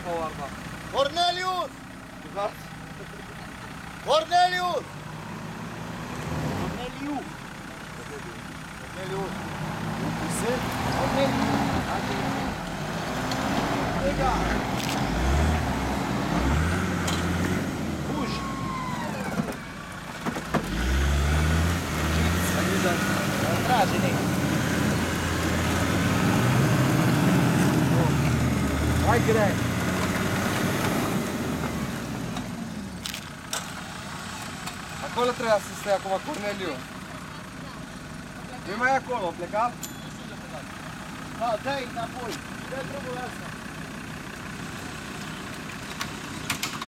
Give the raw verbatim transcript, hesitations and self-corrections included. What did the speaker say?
ca o arma. Cornelius! Scuzați? Cornelius! Corneliu! Cornelius! Corneliu! Lega! Fugi! Trage-ne! Hai, grei! Acolo trebuia să stai acum, Corneliu. Nu mai acolo, a plecat? Da, dai înapoi! Dă drumul ăsta!